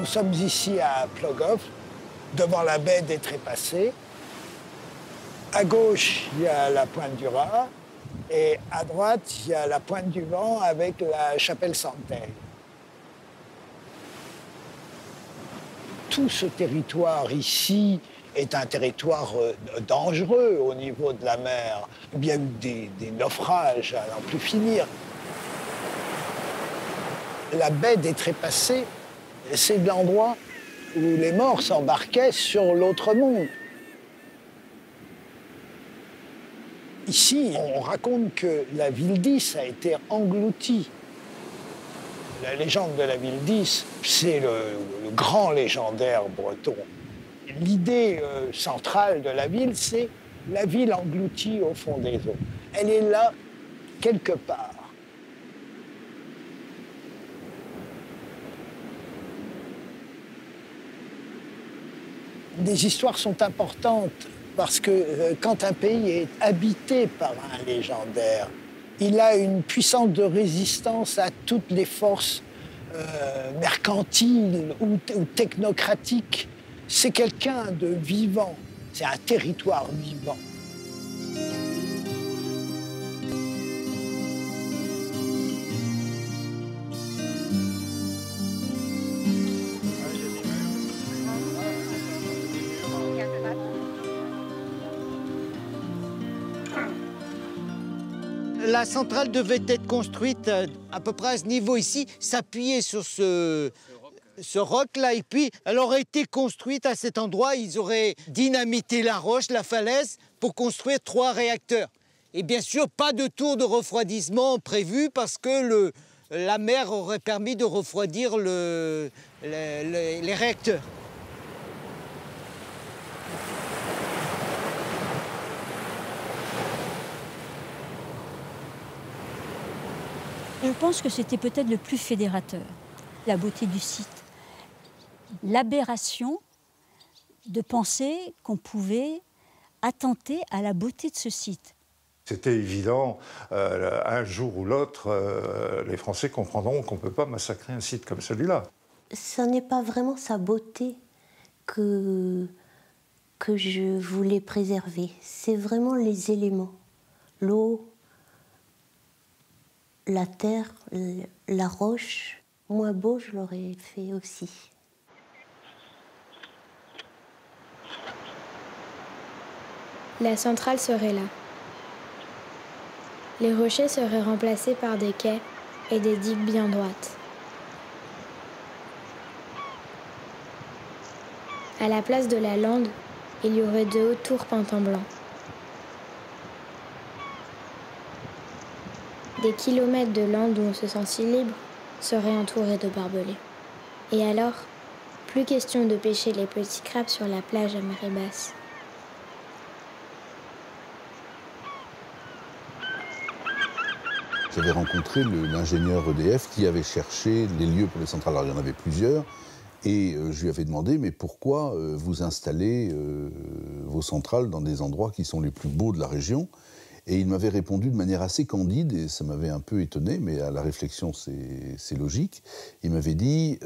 sommes ici à Plogoff, devant la baie des Trépassés. À gauche, il y a la pointe du Raz, et à droite, il y a la pointe du Vent avec la chapelle Santerre. Tout ce territoire ici est un territoire dangereux au niveau de la mer. Il y a eu des naufrages à n'en plus finir. La baie des Trépassés, c'est l'endroit où les morts s'embarquaient sur l'autre monde. Ici, on raconte que la ville d'Is a été engloutie. La légende de la ville d'Is, c'est le grand légendaire breton. L'idée centrale de la ville, c'est la ville engloutie au fond des eaux. Elle est là, quelque part. Les histoires sont importantes parce que quand un pays est habité par un légendaire, il a une puissance de résistance à toutes les forces mercantiles ou technocratiques. C'est quelqu'un de vivant, c'est un territoire vivant. La centrale devait être construite à peu près à ce niveau ici, s'appuyer sur ce roc-là, et puis elle aurait été construite à cet endroit. Ils auraient dynamité la roche, la falaise, pour construire 3 réacteurs. Et bien sûr, pas de tour de refroidissement prévu parce que la mer aurait permis de refroidir les réacteurs. Je pense que c'était peut-être le plus fédérateur, la beauté du site. L'aberration de penser qu'on pouvait attenter à la beauté de ce site. C'était évident, un jour ou l'autre, les Français comprendront qu'on ne peut pas massacrer un site comme celui-là. Ce n'est pas vraiment sa beauté que je voulais préserver, c'est vraiment les éléments, l'eau, la terre, la roche. Moins beau, je l'aurais fait aussi. La centrale serait là. Les rochers seraient remplacés par des quais et des digues bien droites. À la place de la lande, il y aurait de hautes tours peintes en blanc. Des kilomètres de landes où on se sent si libre seraient entourés de barbelés. Et alors, plus question de pêcher les petits crabes sur la plage à marée basse. J'avais rencontré l'ingénieur EDF qui avait cherché les lieux pour les centrales. Alors, il y en avait plusieurs. Et je lui avais demandé, mais pourquoi vous installez vos centrales dans des endroits qui sont les plus beaux de la région ? Et il m'avait répondu de manière assez candide, et ça m'avait un peu étonné, mais à la réflexion, c'est logique. Il m'avait dit,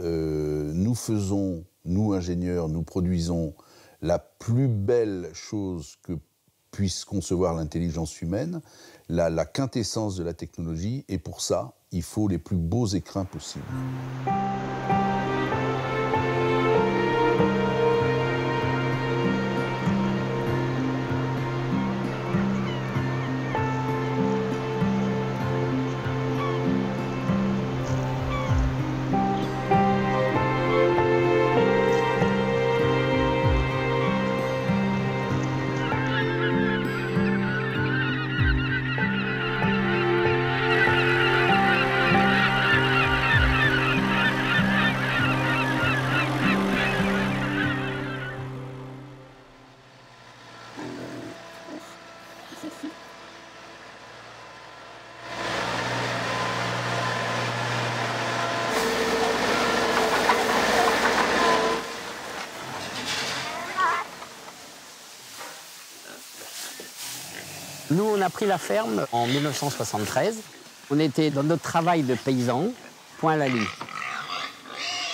nous ingénieurs, nous produisons la plus belle chose que puisse concevoir l'intelligence humaine, la quintessence de la technologie, et pour ça, il faut les plus beaux écrins possibles. Nous, on a pris la ferme en 1973. On était dans notre travail de paysan, point à la ligne.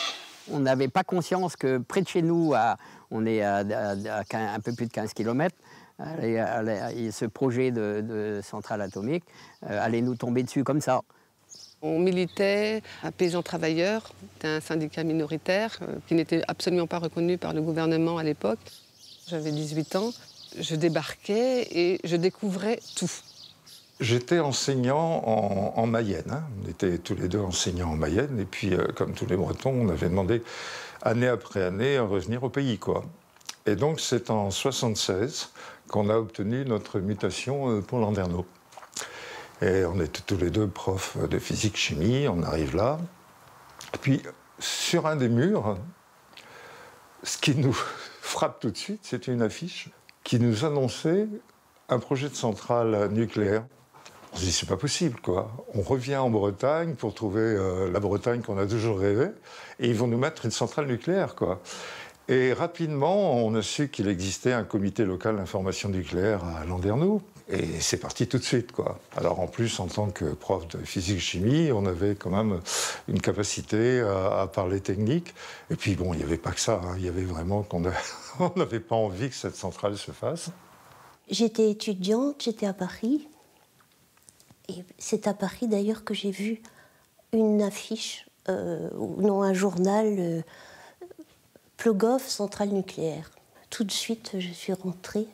On n'avait pas conscience que près de chez nous, on est à un peu plus de 15 km, ce projet de centrale atomique allait nous tomber dessus comme ça. On militait à Paysans Travailleurs, c'était un syndicat minoritaire qui n'était absolument pas reconnu par le gouvernement à l'époque. J'avais 18 ans, je débarquais et je découvrais tout. J'étais enseignant en Mayenne, hein. On était tous les deux enseignants en Mayenne, et puis comme tous les Bretons, on avait demandé année après année à revenir au pays, quoi. Et donc c'est en 1976 qu'on a obtenu notre mutation pour Landerneau. Et on était tous les deux profs de physique-chimie, on arrive là. Et puis, sur un des murs, ce qui nous frappe tout de suite, c'était une affiche qui nous annonçait un projet de centrale nucléaire. On se dit, c'est pas possible, quoi. On revient en Bretagne pour trouver la Bretagne qu'on a toujours rêvé, et ils vont nous mettre une centrale nucléaire, quoi. Et rapidement, on a su qu'il existait un comité local d'information nucléaire à Landerneau. Et c'est parti tout de suite, quoi. Alors en plus, en tant que prof de physique-chimie, on avait quand même une capacité à parler technique. Et puis bon, il n'y avait pas que ça, hein. Il y avait vraiment qu'on n'avait pas envie que cette centrale se fasse. J'étais étudiante, j'étais à Paris. Et c'est à Paris d'ailleurs que j'ai vu une affiche, non, un journal, Plogoff, centrale nucléaire. Tout de suite, je suis rentrée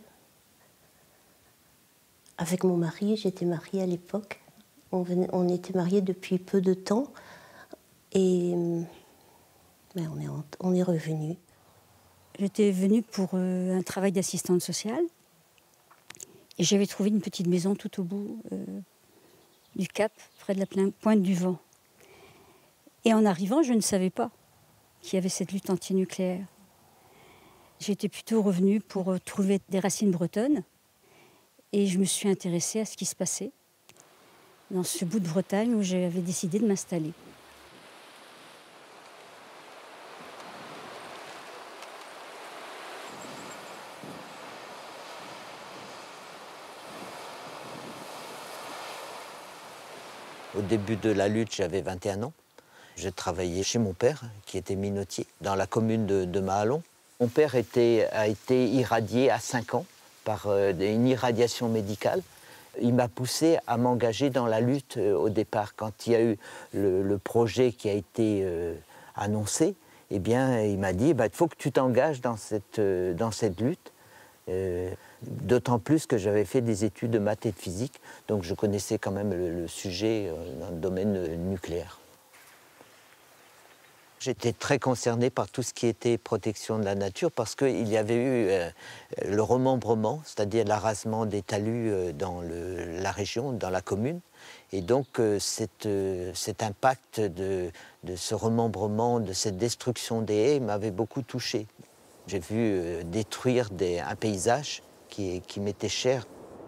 avec mon mari. J'étais mariée à l'époque. On était mariés depuis peu de temps. Et ben, on est revenus. J'étais venue pour un travail d'assistante sociale. Et j'avais trouvé une petite maison tout au bout du Cap, près de la pointe du Vent. Et en arrivant, je ne savais pas qu'il y avait cette lutte antinucléaire. J'étais plutôt revenue pour trouver des racines bretonnes. Et je me suis intéressée à ce qui se passait dans ce bout de Bretagne où j'avais décidé de m'installer. Au début de la lutte, j'avais 21 ans. Je travaillais chez mon père, qui était minotier, dans la commune de Mahalon. Mon père a été irradié à 5 ans par une irradiation médicale. Il m'a poussé à m'engager dans la lutte au départ. Quand il y a eu le projet qui a été annoncé, eh bien, il m'a dit il faut que tu t'engages dans cette lutte. D'autant plus que j'avais fait des études de maths et de physique, donc je connaissais quand même le sujet dans le domaine nucléaire. J'étais très concerné par tout ce qui était protection de la nature parce qu'il y avait eu le remembrement, c'est-à-dire l'arasement des talus dans la région, dans la commune. Et donc cet impact de ce remembrement, de cette destruction des haies m'avait beaucoup touché. J'ai vu détruire un paysage qui m'était cher.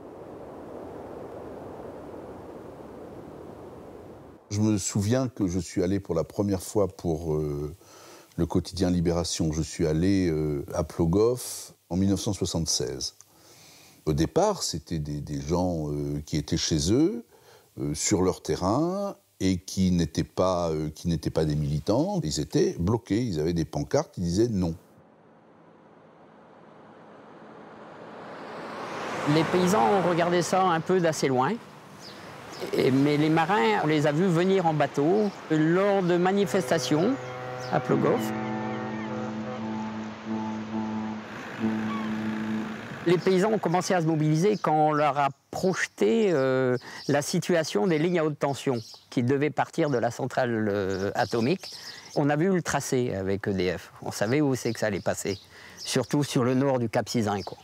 Je me souviens que je suis allé pour la première fois pour le quotidien Libération. Je suis allé à Plogoff en 1976. Au départ, c'était des gens qui étaient chez eux, sur leur terrain, et qui n'étaient pas des militants. Ils étaient bloqués, ils avaient des pancartes qui disaient non. Les paysans ont regardé ça un peu d'assez loin. Mais les marins, on les a vus venir en bateau lors de manifestations à Plogoff. Les paysans ont commencé à se mobiliser quand on leur a projeté la situation des lignes à haute tension qui devaient partir de la centrale atomique. On avait eu le tracé avec EDF. On savait où c'est que ça allait passer, surtout sur le nord du Cap Sizun, quoi.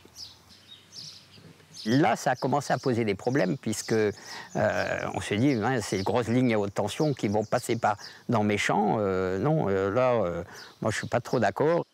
Là, ça a commencé à poser des problèmes puisque on s'est dit, c'est les grosses lignes à haute tension qui vont passer dans mes champs. Non, moi, je ne suis pas trop d'accord.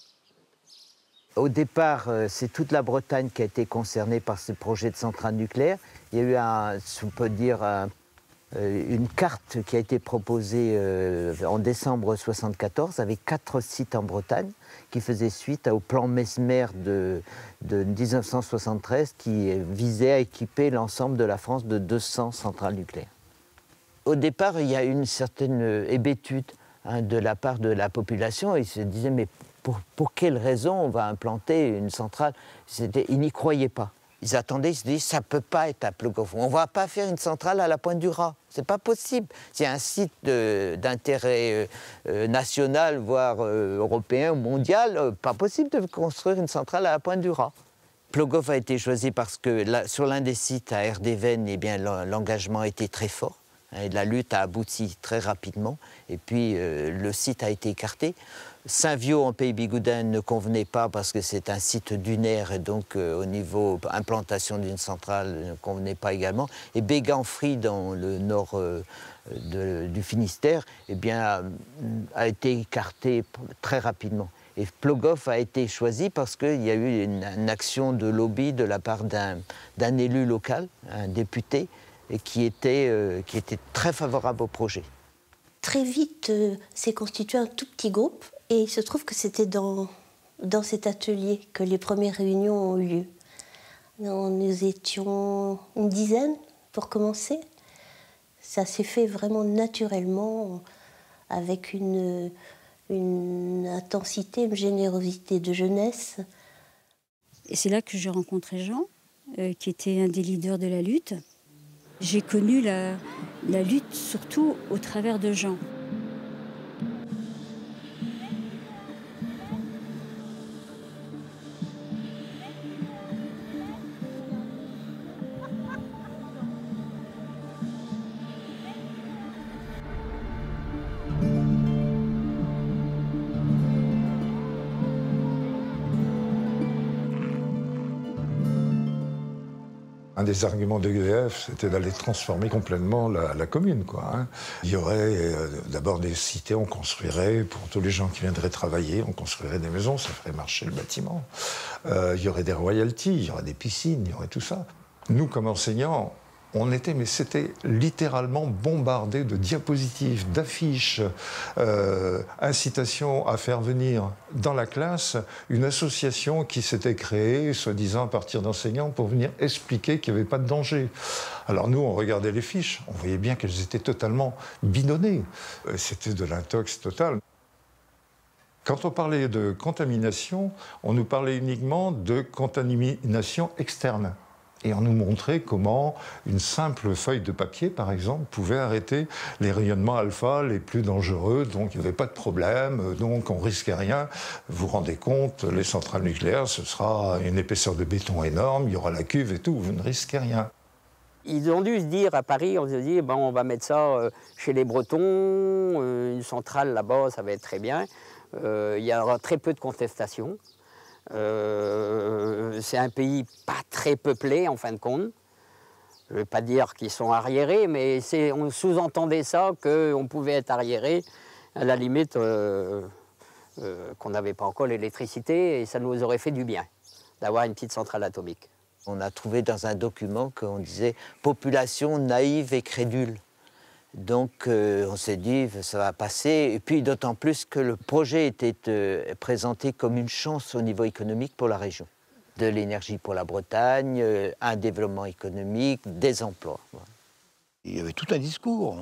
Au départ, c'est toute la Bretagne qui a été concernée par ce projet de centrale nucléaire. Il y a eu, on peut dire, une carte qui a été proposée en décembre 1974 avec 4 sites en Bretagne qui faisait suite au plan Mesmer de 1973 qui visait à équiper l'ensemble de la France de 200 centrales nucléaires. Au départ, il y a eu une certaine hébétude de la part de la population. Ils se disaient, mais pour quelle raison on va implanter une centrale? Ils n'y croyaient pas. Ils attendaient, ils se disaient, ça ne peut pas être à Plogoff. On ne va pas faire une centrale à la Pointe du Raz. Ce n'est pas possible. C'est un site d'intérêt national, voire européen ou mondial. Pas possible de construire une centrale à la Pointe du Raz. Plogoff a été choisi parce que sur l'un des sites à Erdevenne, eh bien, l'engagement a été très fort. Et la lutte a abouti très rapidement. Et puis, le site a été écarté. Saint-Viaud, en Pays Bigouden, ne convenait pas parce que c'est un site dunaire et donc, au niveau implantation d'une centrale, ne convenait pas également. Et Béganfry, dans le nord du Finistère, eh bien, a été écarté très rapidement. Et Plogoff a été choisi parce qu'il y a eu une action de lobby de la part d'un élu local, un député, et qui était très favorable au projet. Très vite, s'est constitué un tout petit groupe, et il se trouve que c'était dans cet atelier que les premières réunions ont eu lieu. Nous étions une dizaine pour commencer. Ça s'est fait vraiment naturellement, avec une intensité, une générosité de jeunesse. Et c'est là que j'ai rencontré Jean, qui était un des leaders de la lutte. J'ai connu la lutte surtout au travers de Jean. Un des arguments de l'EDF, c'était d'aller transformer complètement la commune, quoi, hein. Il y aurait d'abord des cités, on construirait, pour tous les gens qui viendraient travailler, on construirait des maisons, ça ferait marcher le bâtiment. Il y aurait des royalties, il y aurait des piscines, il y aurait tout ça. Nous, comme enseignants, on était, mais c'était littéralement bombardé de diapositives, d'affiches, incitation à faire venir dans la classe une association qui s'était créée, soi-disant à partir d'enseignants, pour venir expliquer qu'il n'y avait pas de danger. Alors nous, on regardait les fiches, on voyait bien qu'elles étaient totalement bidonnées. C'était de l'intox total. Quand on parlait de contamination, on nous parlait uniquement de contamination externe. Et on nous montrait comment une simple feuille de papier, par exemple, pouvait arrêter les rayonnements alpha les plus dangereux, donc il n'y avait pas de problème, donc on ne risquait rien. Vous vous rendez compte, les centrales nucléaires, ce sera une épaisseur de béton énorme, il y aura la cuve et tout, vous ne risquez rien. Ils ont dû se dire à Paris, on se dit, bon, on va mettre ça chez les Bretons, une centrale là-bas, ça va être très bien. Il y aura très peu de contestation. C'est un pays pas très peuplé en fin de compte. Je ne vais pas dire qu'ils sont arriérés, mais on sous-entendait ça, qu'on pouvait être arriéré, à la limite qu'on n'avait pas encore l'électricité, et ça nous aurait fait du bien d'avoir une petite centrale atomique. On a trouvé dans un document qu'on disait « population naïve et crédule ». Donc on s'est dit, ça va passer, et puis d'autant plus que le projet était présenté comme une chance au niveau économique pour la région. De l'énergie pour la Bretagne, un développement économique, des emplois. Il y avait tout un discours.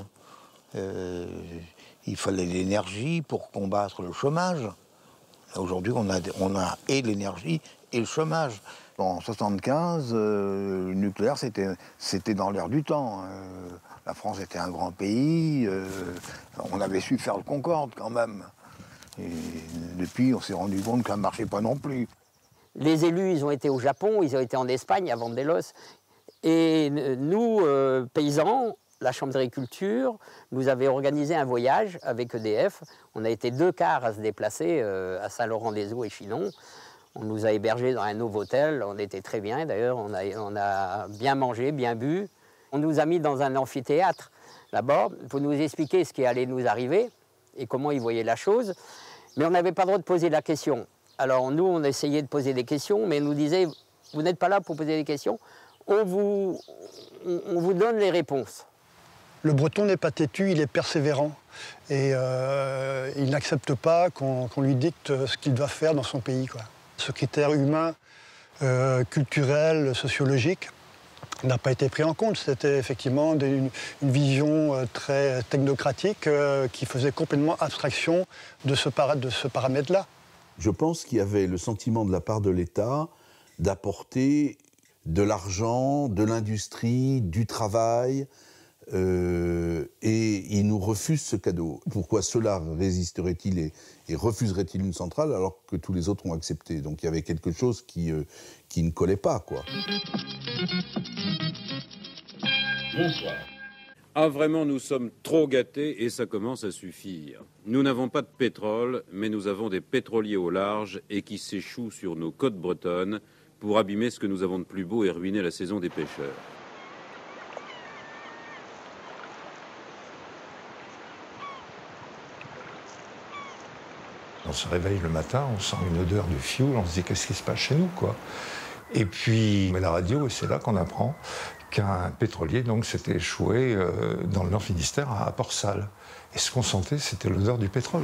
Il fallait l'énergie pour combattre le chômage. Aujourd'hui, on a et l'énergie et le chômage. En 1975, le nucléaire, c'était dans l'air du temps. La France était un grand pays, on avait su faire le Concorde quand même. Et depuis, on s'est rendu compte que ça ne marchait pas non plus. Les élus, ils ont été au Japon, ils ont été en Espagne, à Vandelos. Et nous, paysans, la Chambre d'agriculture, nous avait organisé un voyage avec EDF. On a été 2 quarts à se déplacer à Saint-Laurent-des-Eaux et Chinon. On nous a hébergés dans un nouveau hôtel, on était très bien d'ailleurs, on a bien mangé, bien bu. On nous a mis dans un amphithéâtre là-bas pour nous expliquer ce qui allait nous arriver et comment ils voyaient la chose. Mais on n'avait pas le droit de poser la question. Alors nous, on essayait de poser des questions, mais on nous disait, vous n'êtes pas là pour poser des questions, on vous donne les réponses. Le Breton n'est pas têtu, il est persévérant. Et il n'accepte pas qu'on lui dicte ce qu'il doit faire dans son pays, quoi. Ce critère humain, culturel, sociologique, n'a pas été pris en compte. C'était effectivement une vision très technocratique qui faisait complètement abstraction de ce paramètre-là. Je pense qu'il y avait le sentiment de la part de l'État d'apporter de l'argent, de l'industrie, du travail, et il nous refuse ce cadeau. Pourquoi cela résisterait-il et refuserait-il une centrale alors que tous les autres ont accepté? Donc il y avait quelque chose qui ne collait pas, quoi. Bonsoir. Ah, vraiment, nous sommes trop gâtés et ça commence à suffire. Nous n'avons pas de pétrole, mais nous avons des pétroliers au large et qui s'échouent sur nos côtes bretonnes pour abîmer ce que nous avons de plus beau et ruiner la saison des pêcheurs. On se réveille le matin, on sent une odeur de fioul, on se dit qu'est-ce qui se passe chez nous, quoi. Et puis on met la radio et c'est là qu'on apprend qu'un pétrolier donc s'était échoué dans le Nord Finistère à Port-Salle. Et ce qu'on sentait, c'était l'odeur du pétrole.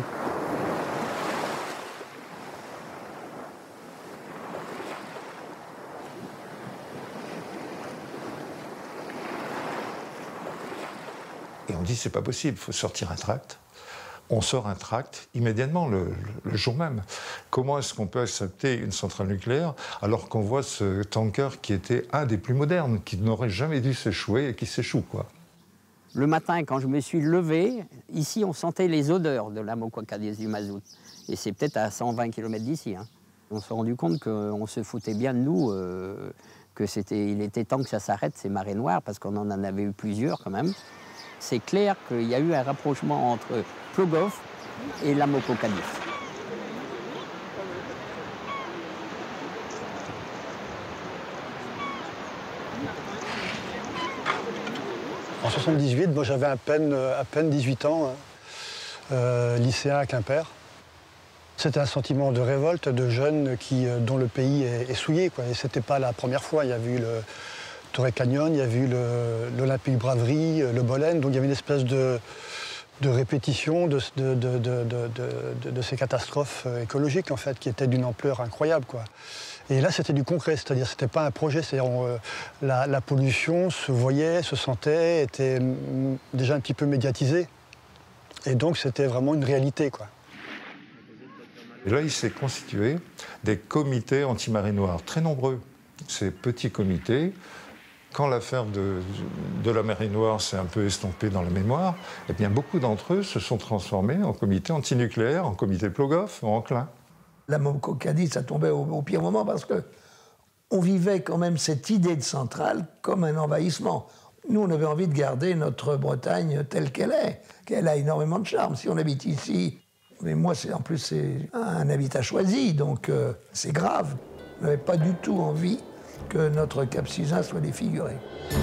Et on dit c'est pas possible, il faut sortir un tract. On sort un tract immédiatement, le jour même. Comment est-ce qu'on peut accepter une centrale nucléaire alors qu'on voit ce tanker qui était un des plus modernes, qui n'aurait jamais dû s'échouer et qui s'échoue, quoi. Le matin, quand je me suis levé, ici, on sentait les odeurs de la Moquaca-des du mazout. Et c'est peut-être à 120 km d'ici. Hein. On s'est rendu compte qu'on se foutait bien de nous, qu'il était temps que ça s'arrête, ces marées noires, parce qu'on en avait eu plusieurs quand même. C'est clair qu'il y a eu un rapprochement entre Plogoff et la Moquaca-des. En 78, moi j'avais à peine 18 ans, lycéen à Quimper. C'était un sentiment de révolte de jeunes dont le pays est souillé, quoi. Et c'était pas la première fois. Il y a eu le Torrey Canyon, il y a eu l'Olympique Bravery, le Bolène. Donc il y avait une espèce de répétition de ces catastrophes écologiques, en fait, qui étaient d'une ampleur incroyable, quoi. Et là, c'était du concret, c'est-à-dire c'était pas un projet, la pollution se voyait, se sentait, était déjà un petit peu médiatisée. Et donc, c'était vraiment une réalité, quoi. Et là, il s'est constitué des comités anti-marée noire, très nombreux. Ces petits comités, quand l'affaire de la marée noire s'est un peu estompée dans la mémoire, eh bien, beaucoup d'entre eux se sont transformés en comités antinucléaires, en comité Plogoff, en enclin. La Moquaca-des, ça tombait au pire moment parce qu'on vivait quand même cette idée de centrale comme un envahissement. Nous, on avait envie de garder notre Bretagne telle qu'elle est, qu'elle a énormément de charme. Si on habite ici, mais moi, en plus, c'est un habitat choisi, donc c'est grave. On n'avait pas du tout envie que notre Cap Sizun soit défiguré.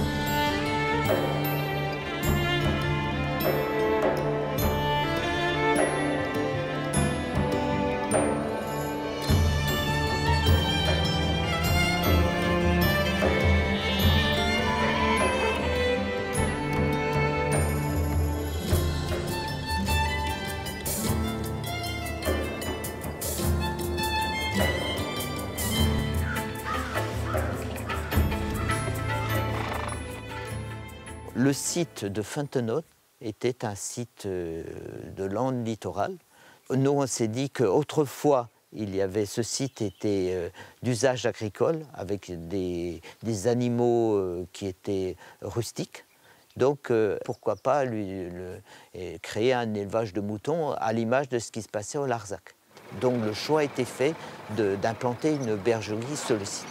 Le site de Fontenoy était un site de lande littorale. Nous, on s'est dit qu'autrefois, ce site était d'usage agricole, avec des animaux qui étaient rustiques. Donc, pourquoi pas créer un élevage de moutons à l'image de ce qui se passait au Larzac. Donc, le choix a été fait d'implanter une bergerie sur le site.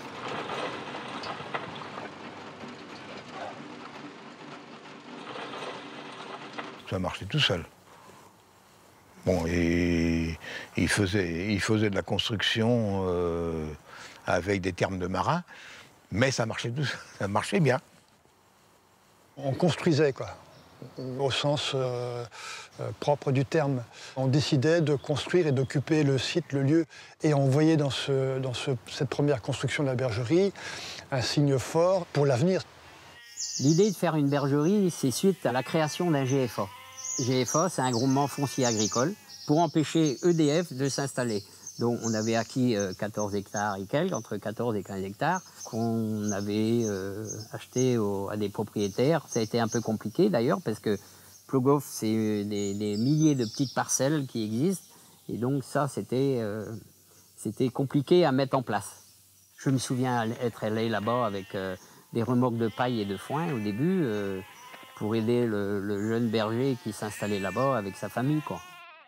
Ça marchait tout seul. Bon, et il faisait de la construction avec des termes de marins, mais ça marchait tout seul, ça marchait bien. On construisait, quoi, au sens propre du terme. On décidait de construire et d'occuper le site, le lieu, et on voyait dans cette première construction de la bergerie un signe fort pour l'avenir. L'idée de faire une bergerie, c'est suite à la création d'un GFA. GFA, c'est un groupement foncier agricole pour empêcher EDF de s'installer. dont on avait acquis 14 hectares et quelques, entre 14 et 15 hectares, qu'on avait acheté à des propriétaires. Ça a été un peu compliqué d'ailleurs, parce que Plogoff, c'est des milliers de petites parcelles qui existent, et donc ça, c'était compliqué à mettre en place. Je me souviens être allé là-bas avec des remorques de paille et de foin au début, pour aider le jeune berger qui s'installait là-bas avec sa famille, quoi.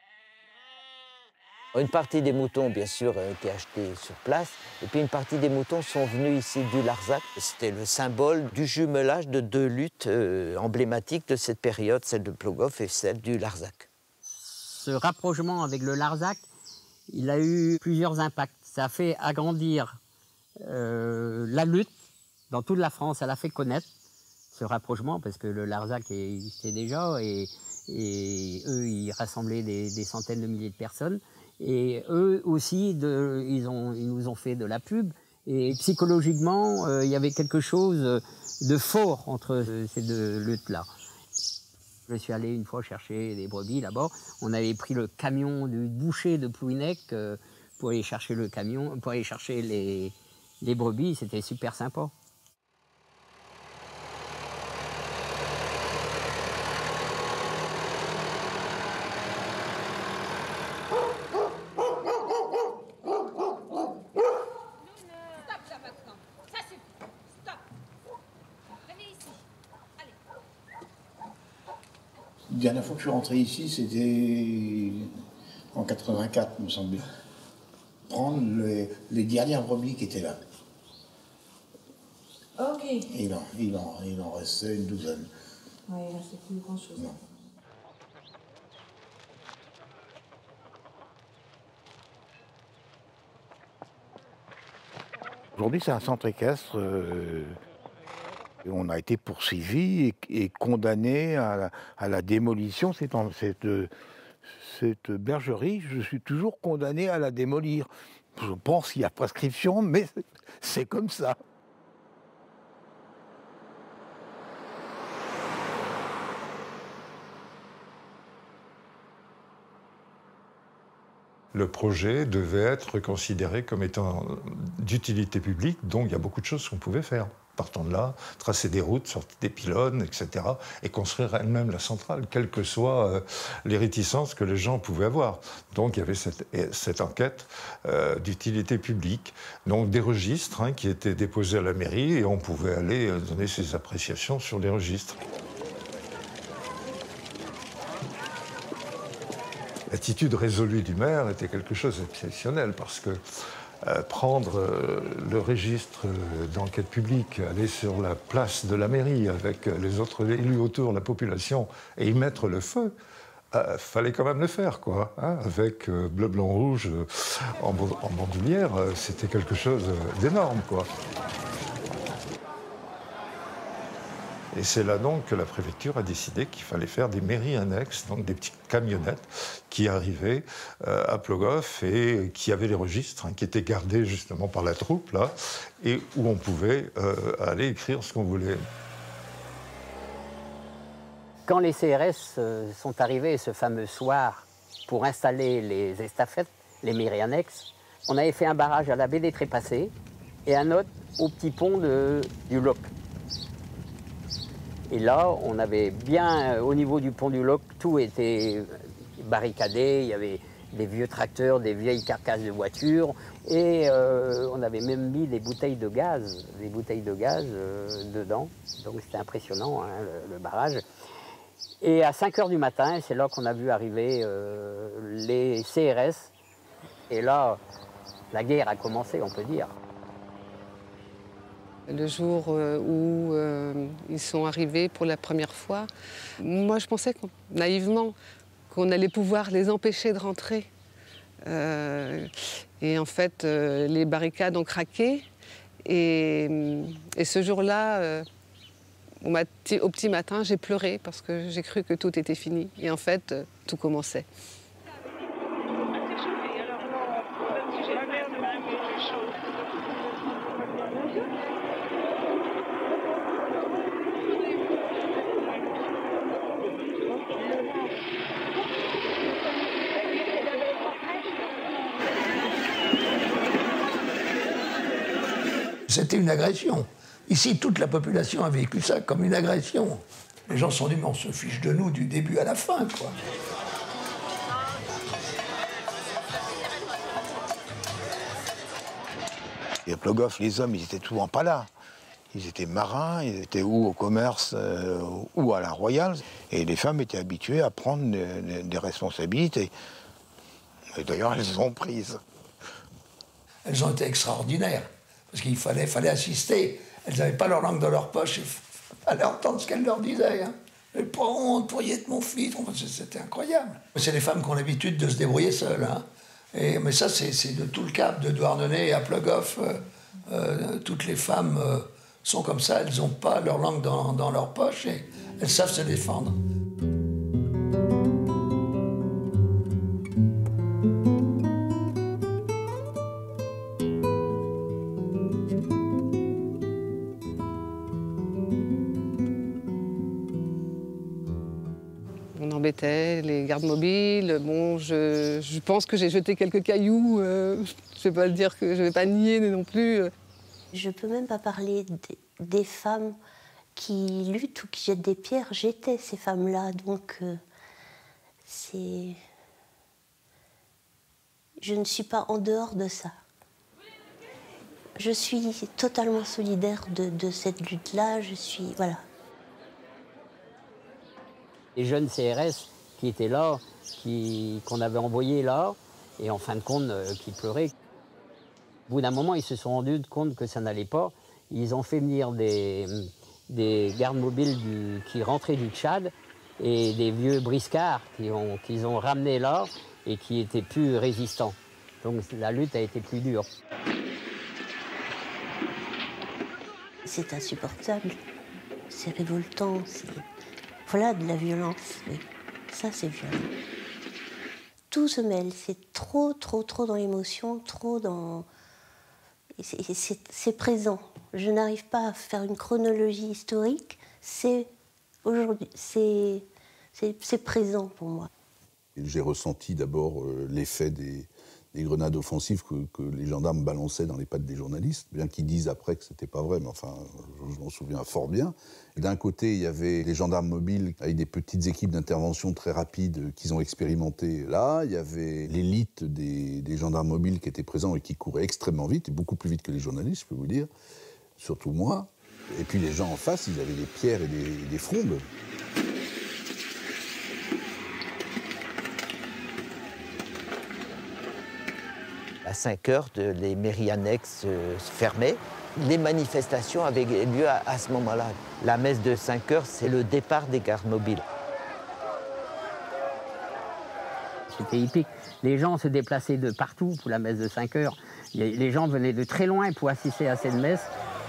Une partie des moutons, bien sûr, a été achetée sur place. Et puis une partie des moutons sont venus ici du Larzac. C'était le symbole du jumelage de deux luttes emblématiques de cette période, celle de Plogoff et celle du Larzac. Ce rapprochement avec le Larzac, il a eu plusieurs impacts. Ça a fait agrandir la lutte dans toute la France. Elle a fait connaître ce rapprochement, parce que le Larzac existait déjà, et eux, ils rassemblaient des centaines de milliers de personnes. Et eux aussi, ils nous ont fait de la pub. Et psychologiquement, il y avait quelque chose de fort entre ces deux luttes-là. Je suis allé une fois chercher des brebis là-bas. On avait pris le camion du boucher de Plouhinec pour aller chercher pour aller chercher les brebis. C'était super sympa. La dernière fois que je suis rentré ici, c'était en 84, me semble. Prendre les dernières brebis qui étaient là. Ok. Il en restait une douzaine. Oui, là, c'est plus grand-chose. Non. Aujourd'hui, c'est un centre équestre. On a été poursuivis et condamnés à la démolition. Cette bergerie, je suis toujours condamné à la démolir. Je pense qu'il y a prescription, mais c'est comme ça. Le projet devait être considéré comme étant d'utilité publique, donc il y a beaucoup de choses qu'on pouvait faire. Partant de là, tracer des routes, sortir des pylônes, etc. et construire elle-même la centrale, quelles que soient les réticences que les gens pouvaient avoir. Donc il y avait cette enquête d'utilité publique, donc des registres qui étaient déposés à la mairie, et on pouvait aller donner ses appréciations sur les registres. L'attitude résolue du maire était quelque chose d'exceptionnel, parce que prendre le registre d'enquête publique, aller sur la place de la mairie avec les autres élus autour, la population, et y mettre le feu, fallait quand même le faire, quoi. Avec bleu, blanc, rouge en bandoulière, c'était quelque chose d'énorme, quoi. Et c'est là donc que la préfecture a décidé qu'il fallait faire des mairies annexes, donc des petites camionnettes qui arrivaient à Plogoff et qui avaient les registres, qui étaient gardés justement par la troupe, là, et où on pouvait aller écrire ce qu'on voulait. Quand les CRS sont arrivés ce fameux soir pour installer les estafettes, les mairies annexes, on avait fait un barrage à la baie des Trépassés et un autre au petit pont du Loc. Et là, on avait bien, au niveau du pont du Loc, tout était barricadé. Il y avait des vieux tracteurs, des vieilles carcasses de voitures. Et on avait même mis des bouteilles de gaz dedans. Donc c'était impressionnant, le barrage. Et à 5 h du matin, c'est là qu'on a vu arriver les CRS. Et là, la guerre a commencé, on peut dire. Le jour où ils sont arrivés pour la première fois, moi je pensais naïvement qu'on allait pouvoir les empêcher de rentrer. Et en fait, les barricades ont craqué. Et ce jour-là, au petit matin, j'ai pleuré parce que j'ai cru que tout était fini. Et en fait, tout commençait. C'était une agression. Ici, toute la population a vécu ça comme une agression. Les gens se sont dit, mais on se fiche de nous du début à la fin, quoi. Et à Plogoff, les hommes, ils étaient souvent pas là. Ils étaient marins, ils étaient ou au commerce ou à la Royale. Et les femmes étaient habituées à prendre des responsabilités. Et d'ailleurs, elles les ont prises. Elles ont été extraordinaires, parce qu'il fallait assister. Elles n'avaient pas leur langue dans leur poche, il fallait entendre ce qu'elles leur disaient. Hein. Mais pas honte, pourriez être mon fils. C'était incroyable. C'est des femmes qui ont l'habitude de se débrouiller seules. Hein. Mais ça, c'est de tout le Cap, de Douarnenez à Plogoff. Toutes les femmes sont comme ça, elles n'ont pas leur langue dans leur poche et elles savent se défendre. On embêtait les gardes mobiles. Bon, je pense que j'ai jeté quelques cailloux. Je vais pas dire que je vais pas nier non plus. Je peux même pas parler des femmes qui luttent ou qui jettent des pierres. J'étais ces femmes-là, donc c'est. Je ne suis pas en dehors de ça. Je suis totalement solidaire de cette lutte-là. Je suis voilà. Les jeunes CRS qui étaient là, qu'on avait envoyés là, et en fin de compte, qui pleuraient. Au bout d'un moment, ils se sont rendus compte que ça n'allait pas. Ils ont fait venir des gardes mobiles qui rentraient du Tchad et des vieux briscards qu'ils ont ramenés là et qui étaient plus résistants. Donc la lutte a été plus dure. C'est insupportable, c'est révoltant, c'est... Voilà de la violence, oui. Ça, c'est violent. Tout se mêle, c'est trop dans l'émotion, trop dans... C'est présent. Je n'arrive pas à faire une chronologie historique, c'est aujourd'hui, c'est présent pour moi. J'ai ressenti d'abord l'effet des grenades offensives que les gendarmes balançaient dans les pattes des journalistes, bien qu'ils disent après que c'était pas vrai, mais enfin, je m'en souviens fort bien. D'un côté, il y avait les gendarmes mobiles avec des petites équipes d'intervention très rapides qu'ils ont expérimentées là. Il y avait l'élite des gendarmes mobiles qui étaient présents et qui couraient extrêmement vite, et beaucoup plus vite que les journalistes, je peux vous dire, surtout moi. Et puis les gens en face, ils avaient des pierres et des frombes. À 5 heures, les mairies annexes se fermaient. Les manifestations avaient lieu à ce moment-là. La messe de 5 heures, c'est le départ des gardes mobiles. C'était hippique. Les gens se déplaçaient de partout pour la messe de 5 heures. Les gens venaient de très loin pour assister à cette messe.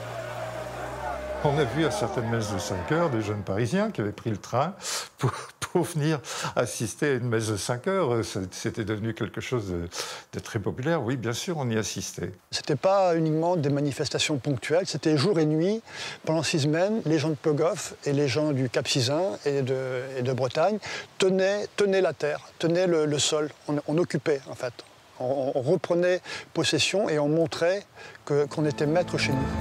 On a vu à certaines messes de 5 heures des jeunes Parisiens qui avaient pris le train pour venir assister à une messe de 5 heures. C'était devenu quelque chose de très populaire. Oui, bien sûr, on y assistait. C'était pas uniquement des manifestations ponctuelles, c'était jour et nuit. Pendant 6 semaines, les gens de Plogoff et les gens du Cap Sizun et de Bretagne tenaient la terre, tenaient le sol. On occupait, en fait. On reprenait possession et on montrait qu'on était maître chez nous.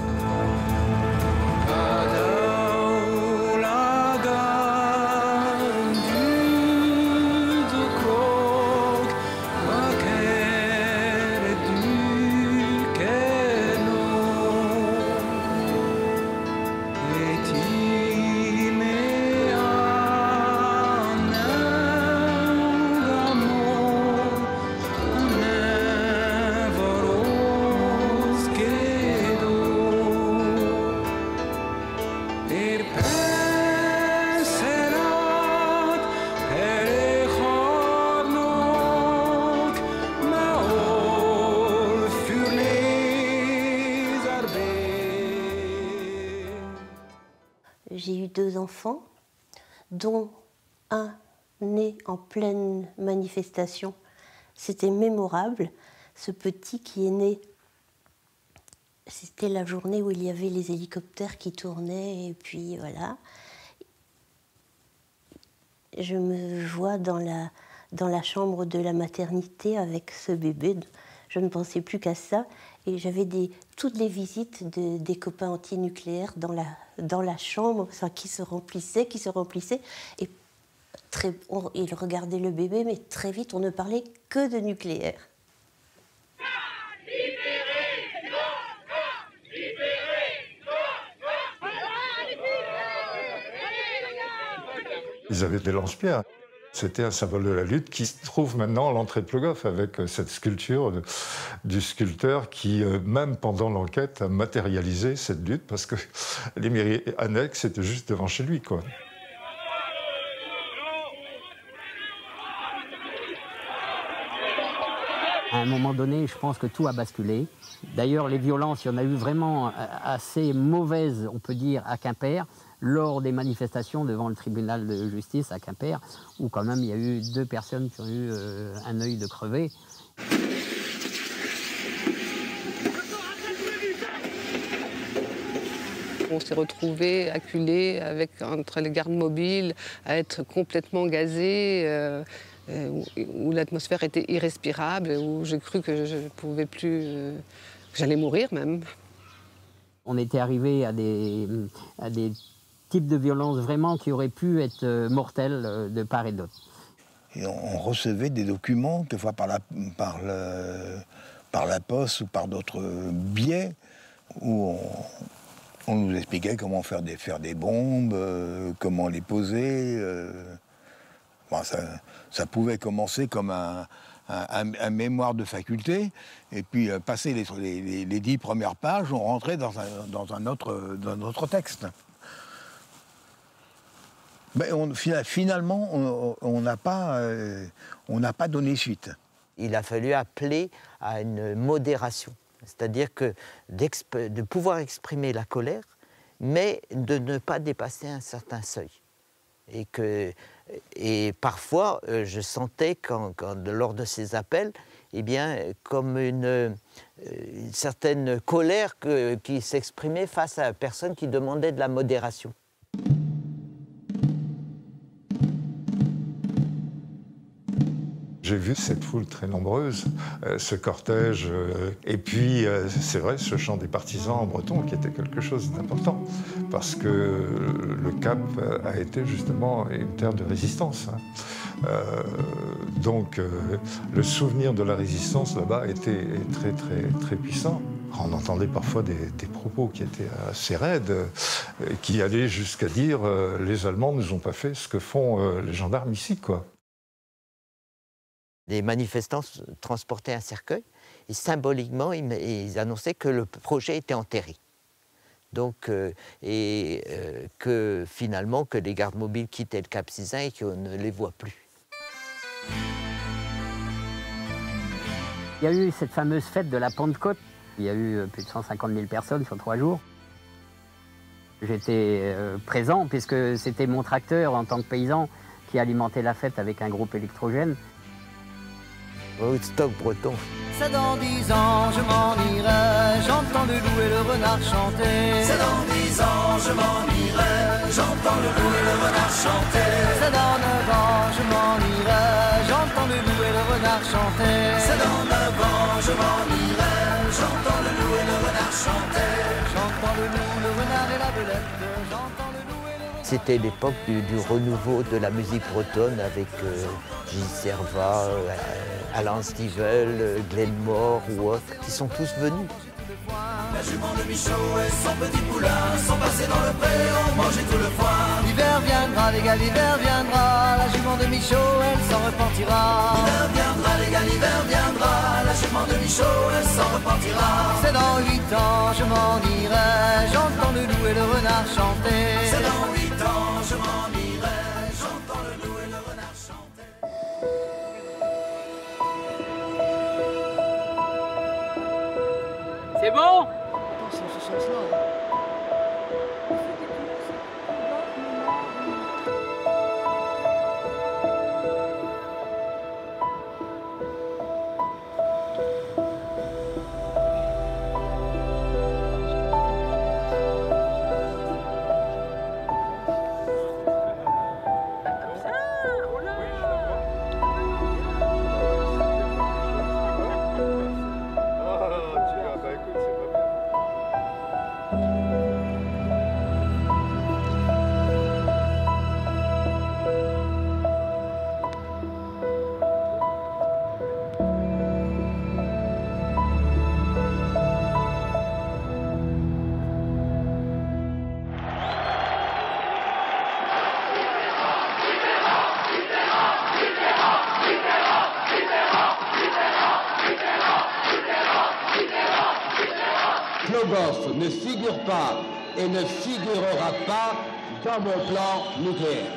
J'ai eu 2 enfants, dont un né en pleine manifestation. C'était mémorable. Ce petit qui est né, c'était la journée où il y avait les hélicoptères qui tournaient, et puis voilà. Je me vois dans la chambre de la maternité avec ce bébé. Je ne pensais plus qu'à ça. Et j'avais toutes les visites des copains antinucléaires dans la chambre, enfin, qui se remplissaient. Et ils regardaient le bébé, mais très vite, on ne parlait que de nucléaire. Ils avaient des lance-pierres. C'était un symbole de la lutte qui se trouve maintenant à l'entrée de Plogoff avec cette sculpture du sculpteur qui, même pendant l'enquête, a matérialisé cette lutte parce que les mairies annexes étaient juste devant chez lui, quoi. À un moment donné, je pense que tout a basculé. D'ailleurs, les violences, il y en a eu vraiment assez mauvaises, on peut dire, à Quimper, lors des manifestations devant le tribunal de justice à Quimper, où quand même il y a eu 2 personnes qui ont eu un œil de crevé. On s'est retrouvés acculés entre les gardes mobiles, à être complètement gazés, où l'atmosphère était irrespirable, où j'ai cru que je ne pouvais plus, que j'allais mourir même. On était arrivé à des types de violences vraiment qui auraient pu être mortels de part et d'autre. Et on recevait des documents, quelquefois par la poste ou par d'autres biais, où on nous expliquait comment faire des bombes, comment les poser. Bon, ça pouvait commencer comme un mémoire de faculté, et puis passer les 10 premières pages, on rentrait dans un autre texte. Mais finalement, on n'a pas donné suite. Il a fallu appeler à une modération, c'est-à-dire que de pouvoir exprimer la colère, mais de ne pas dépasser un certain seuil. Et parfois, je sentais, lors de ces appels, eh bien, comme une certaine colère qui s'exprimait face à la personne qui demandait de la modération. J'ai vu cette foule très nombreuse, ce cortège, et puis c'est vrai, ce chant des partisans en breton qui était quelque chose d'important, parce que le Cap a été justement une terre de résistance. Donc le souvenir de la résistance là-bas était très, très, très puissant. On entendait parfois des propos qui étaient assez raides, qui allaient jusqu'à dire les Allemands ne nous ont pas fait ce que font les gendarmes ici, quoi. Les manifestants transportaient un cercueil et symboliquement, ils annonçaient que le projet était enterré. Donc, que finalement, que les gardes mobiles quittaient le Cap Sizun et qu'on ne les voit plus. Il y a eu cette fameuse fête de la Pentecôte. Il y a eu plus de 150 000 personnes sur 3 jours. J'étais présent puisque c'était mon tracteur en tant que paysan qui alimentait la fête avec un groupe électrogène. Woodstock breton. C'est dans 10 ans, je m'en irai, j'entends le loup et le renard chanter. C'est dans 10 ans, je m'en irai, j'entends le loup et le renard chanter. C'est dans 9 ans, je m'en irai, j'entends le loup et le renard chanter. C'est dans 9 ans, je m'en irai, j'entends le loup et le renard chanter. J'entends le loup, le renard et la belette, j'entends le loup et le renard. C'était l'époque du renouveau de la musique bretonne avec Gilles Servat, Alain Stivel, Glenn Moore ou autres, qui sont tous venus. La jument de Michaud et son petit poulain sont passés dans le pré, ont mangé tout le foin. L'hiver viendra, les gars, l'hiver viendra, la jument de Michaud, elle s'en repentira. L'hiver viendra, les gars, l'hiver viendra, la jument de Michaud, elle s'en repentira. C'est dans 8 ans, je m'en irai, j'entends le loup et le renard chanter. C'est dans 8 ans, je m'en irai, j'entends le loup et le renard chanter. C'est bon ? Plogoff ne figure pas et ne figurera pas dans mon plan nucléaire.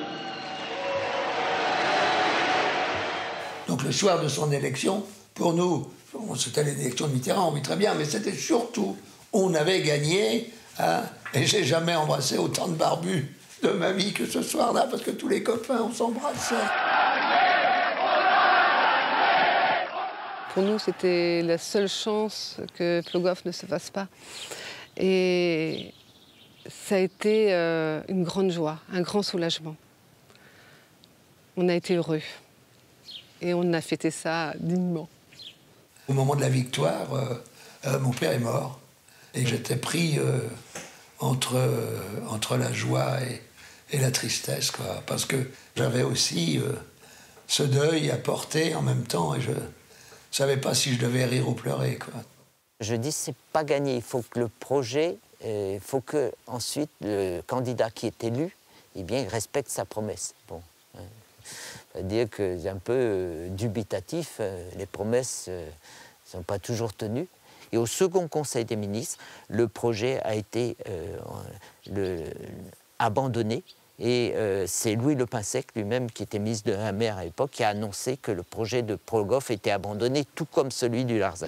Donc le soir de son élection, pour nous, c'était l'élection de Mitterrand, oui très bien, mais c'était surtout, on avait gagné, hein, et j'ai jamais embrassé autant de barbus de ma vie que ce soir-là, parce que tous les copains, on s'embrassait. Pour nous, c'était la seule chance que Plogoff ne se fasse pas. Et ça a été une grande joie, un grand soulagement. On a été heureux. Et on a fêté ça dignement. Au moment de la victoire, mon père est mort. Et j'étais pris entre la joie et la tristesse, quoi. Parce que j'avais aussi ce deuil à porter en même temps. Et je ne savais pas si je devais rire ou pleurer, quoi. Je dis, c'est pas gagné. Il faut que le projet, il faut que ensuite le candidat qui est élu, eh bien, il respecte sa promesse. Bon, c'est-à-dire que c'est un peu dubitatif. Les promesses ne sont pas toujours tenues. Et au second Conseil des ministres, le projet a été abandonné. Et c'est Louis Le Pinsec lui-même, qui était ministre de la Mer à l'époque, qui a annoncé que le projet de Plogoff était abandonné, tout comme celui du Larzac.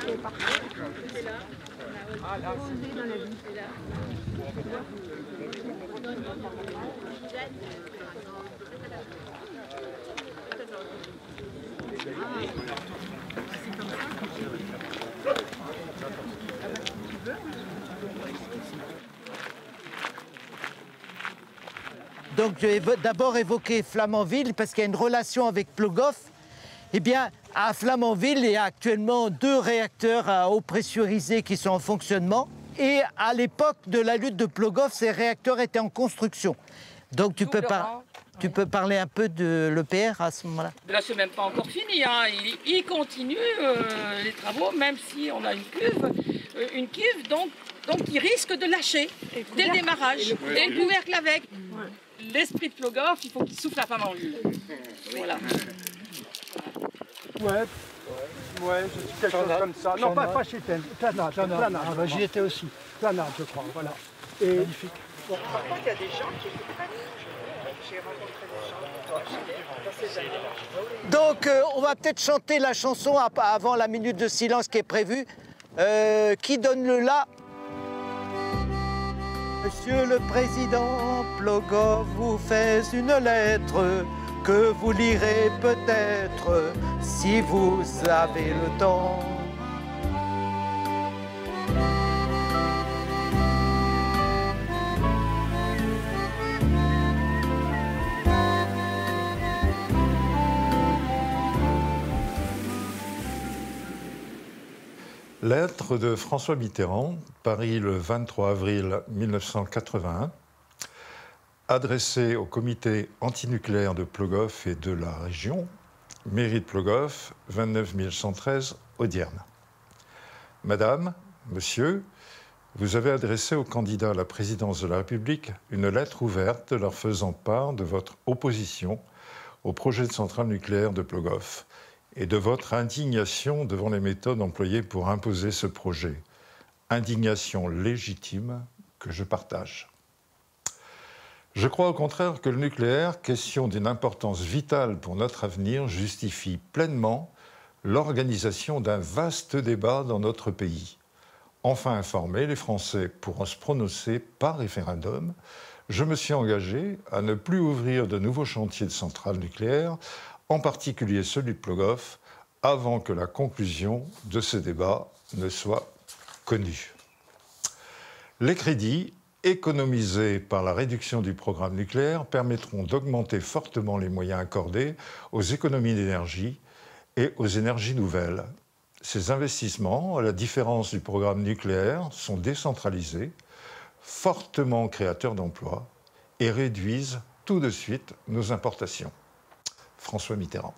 Donc je vais d'abord évoquer Flamanville parce qu'il y a une relation avec Plogoff. Eh bien, à Flamanville, il y a actuellement 2 réacteurs à eau pressurisée qui sont en fonctionnement. Et à l'époque de la lutte de Plogoff, ces réacteurs étaient en construction. Donc tu peux parler un peu de l'EPR à ce moment-là? Là, c'est même pas encore fini. Hein. Il continue les travaux, même si on a une cuve, donc il risque de lâcher dès le démarrage. Et le couvercle avec. L'esprit de Plogoff, il faut qu'il souffle à Flamanville. Voilà. Ouais, je suis quelque chose comme ça. Non, pas chez Ten. Planade. J'y étais aussi. Planade, je crois. Voilà. Et magnifique. Par contre, il y a des gens qui étaient paniques. J'ai rencontré des gens dans ces années-là. Donc, on va peut-être chanter la chanson avant la minute de silence qui est prévue. Qui donne le la? Monsieur le Président, Plogoff vous fait une lettre que vous lirez peut-être si vous avez le temps. Lettre de François Mitterrand, Paris le 23 avril 1981, adressée au comité antinucléaire de Plogoff et de la région, mairie de Plogoff, 29 113, Audierne. Madame, Monsieur, vous avez adressé aux candidats à la présidence de la République une lettre ouverte leur faisant part de votre opposition au projet de centrale nucléaire de Plogoff et de votre indignation devant les méthodes employées pour imposer ce projet. Indignation légitime que je partage. Je crois au contraire que le nucléaire, question d'une importance vitale pour notre avenir, justifie pleinement l'organisation d'un vaste débat dans notre pays. Enfin informés, les Français pourront se prononcer par référendum. Je me suis engagé à ne plus ouvrir de nouveaux chantiers de centrales nucléaires, en particulier celui de Plogoff, avant que la conclusion de ce débat ne soit connue. Les crédits économisés par la réduction du programme nucléaire permettront d'augmenter fortement les moyens accordés aux économies d'énergie et aux énergies nouvelles. Ces investissements, à la différence du programme nucléaire, sont décentralisés, fortement créateurs d'emplois et réduisent tout de suite nos importations. François Mitterrand.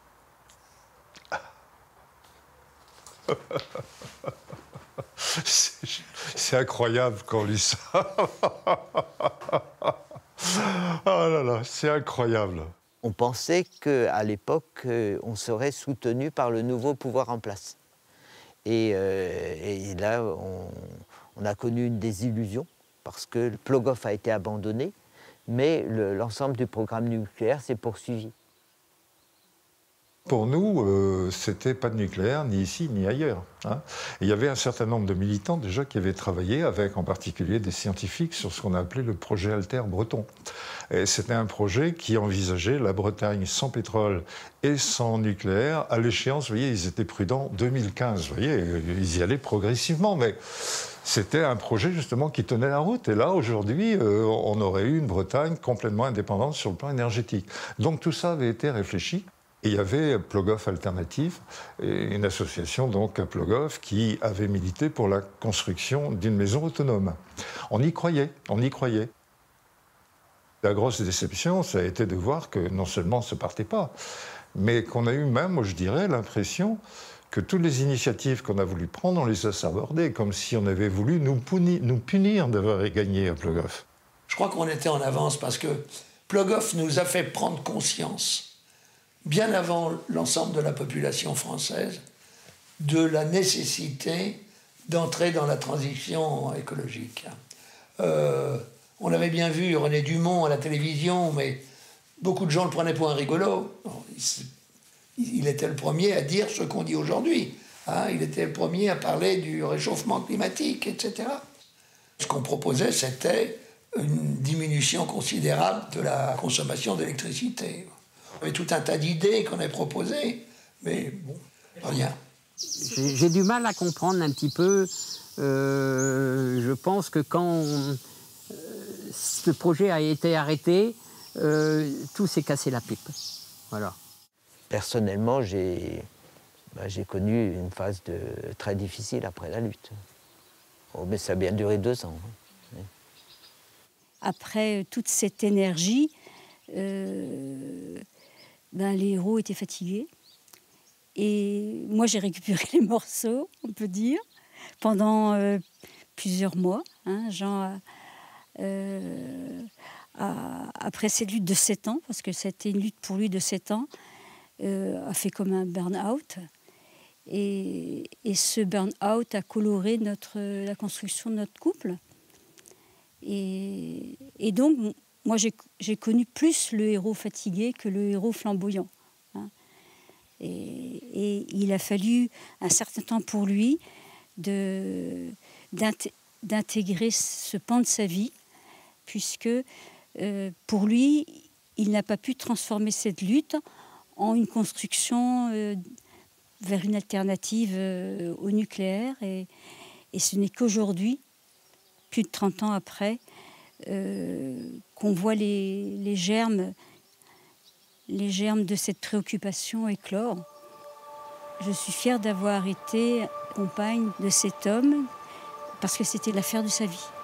C'est incroyable quand on lit ça. Oh là là, c'est incroyable. On pensait qu'à l'époque, on serait soutenu par le nouveau pouvoir en place. Et là, On a connu une désillusion parce que le Plogoff a été abandonné, mais l'ensemble du programme nucléaire s'est poursuivi. Pour nous, c'était pas de nucléaire, ni ici, ni ailleurs. Hein. Il y avait un certain nombre de militants déjà qui avaient travaillé avec, en particulier, des scientifiques sur ce qu'on a appelé le projet Alter breton. Et c'était un projet qui envisageait la Bretagne sans pétrole et sans nucléaire à l'échéance. Vous voyez, ils étaient prudents 2015. Vous voyez, ils y allaient progressivement, mais c'était un projet justement qui tenait la route. Et là, aujourd'hui, on aurait eu une Bretagne complètement indépendante sur le plan énergétique. Donc tout ça avait été réfléchi. Et il y avait Plogoff Alternative, une association donc à Plogoff qui avait milité pour la construction d'une maison autonome. On y croyait, on y croyait. La grosse déception, ça a été de voir que non seulement ça ne partait pas, mais qu'on a eu même, je dirais, l'impression que toutes les initiatives qu'on a voulu prendre, on les a sabordées, comme si on avait voulu nous punir d'avoir gagné à Plogoff. Je crois qu'on était en avance parce que Plogoff nous a fait prendre conscience, bien avant l'ensemble de la population française, de la nécessité d'entrer dans la transition écologique. On avait bien vu René Dumont à la télévision, mais beaucoup de gens le prenaient pour un rigolo. Il était le premier à dire ce qu'on dit aujourd'hui. Hein, il était le premier à parler du réchauffement climatique, etc. Ce qu'on proposait, c'était une diminution considérable de la consommation d'électricité. Il y avait tout un tas d'idées qu'on avait proposées, mais bon, rien. J'ai du mal à comprendre un petit peu. Je pense que quand ce projet a été arrêté, tout s'est cassé la pipe. Voilà. Personnellement, j'ai connu une phase très difficile après la lutte. Oh, mais ça a bien duré 2 ans. Hein. Après toute cette énergie, les héros étaient fatigués. Et moi, j'ai récupéré les morceaux, on peut dire, pendant plusieurs mois. Hein, Jean, après cette lutte de 7 ans, parce que c'était une lutte pour lui de 7 ans, a fait comme un burn-out. Et ce burn-out a coloré la construction de notre couple. Et donc, moi, j'ai connu plus le héros fatigué que le héros flamboyant. Hein. Et il a fallu un certain temps pour lui d'intégrer ce pan de sa vie, puisque pour lui, il n'a pas pu transformer cette lutte en une construction vers une alternative au nucléaire. Et ce n'est qu'aujourd'hui, plus de 30 ans après, qu'on voit les germes de cette préoccupation éclore. Je suis fière d'avoir été compagne de cet homme parce que c'était l'affaire de sa vie.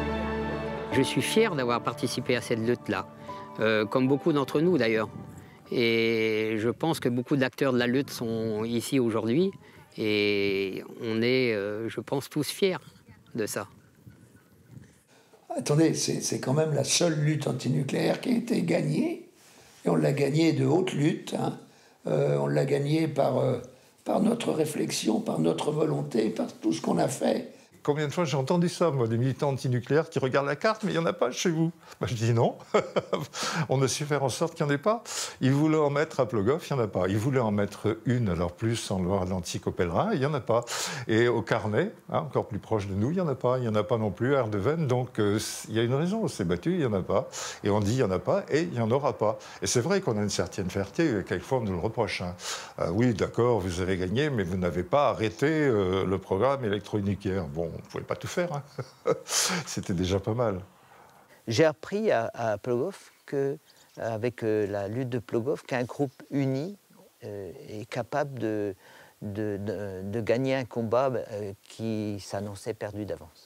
Je suis fier d'avoir participé à cette lutte-là, comme beaucoup d'entre nous d'ailleurs. Et je pense que beaucoup d'acteurs de la lutte sont ici aujourd'hui. Et on est, je pense, tous fiers de ça. Attendez, c'est quand même la seule lutte antinucléaire qui a été gagnée. Et on l'a gagnée de haute lutte. Hein. On l'a gagnée par notre réflexion, par notre volonté, par tout ce qu'on a fait. Combien de fois j'ai entendu ça, moi, des militants antinucléaires qui regardent la carte, mais il n'y en a pas chez vous. Ben, je dis non. On a su faire en sorte qu'il n'y en ait pas. Ils voulaient en mettre à Plogoff, il n'y en a pas. Ils voulaient en mettre une, alors plus en Loire-Atlantique au Pèlerin, il n'y en a pas. Et au Carnet, hein, encore plus proche de nous, il n'y en a pas. Il n'y en a pas non plus à Ardevenne. Donc il y a une raison, on s'est battu, il n'y en a pas. Et on dit il n'y en a pas et il n'y en aura pas. Et c'est vrai qu'on a une certaine fierté, quelquefois on nous le reproche. Hein. Oui, d'accord, vous avez gagné, mais vous n'avez pas arrêté le programme électronucléaire. Bon, on ne pouvait pas tout faire. Hein. C'était déjà pas mal. J'ai appris à Plogoff, avec la lutte de Plogoff, qu'un groupe uni est capable de gagner un combat qui s'annonçait perdu d'avance.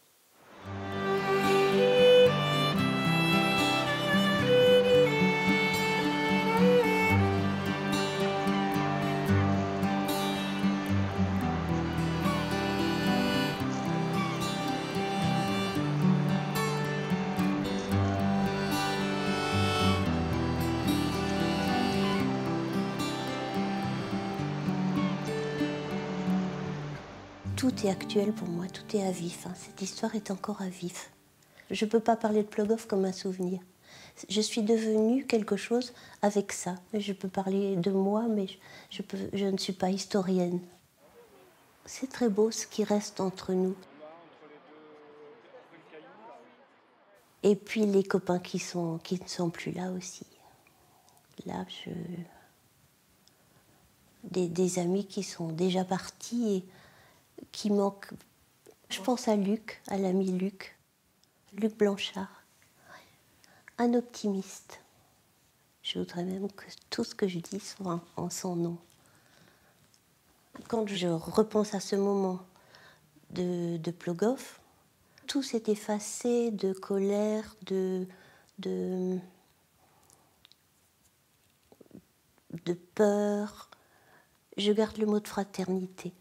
Tout est actuel pour moi, tout est à vif. Hein. Cette histoire est encore à vif. Je ne peux pas parler de Plogoff comme un souvenir. Je suis devenue quelque chose avec ça. Je peux parler de moi, mais je ne suis pas historienne. C'est très beau ce qui reste entre nous. Et puis les copains qui ne sont plus là aussi. Là, des amis qui sont déjà partis et qui manquent. Je pense à Luc, à l'ami Luc Blanchard, un optimiste. Je voudrais même que tout ce que je dis soit en son nom. Quand je repense à ce moment de Plogoff, tout s'est effacé de colère, de peur. Je garde le mot de fraternité.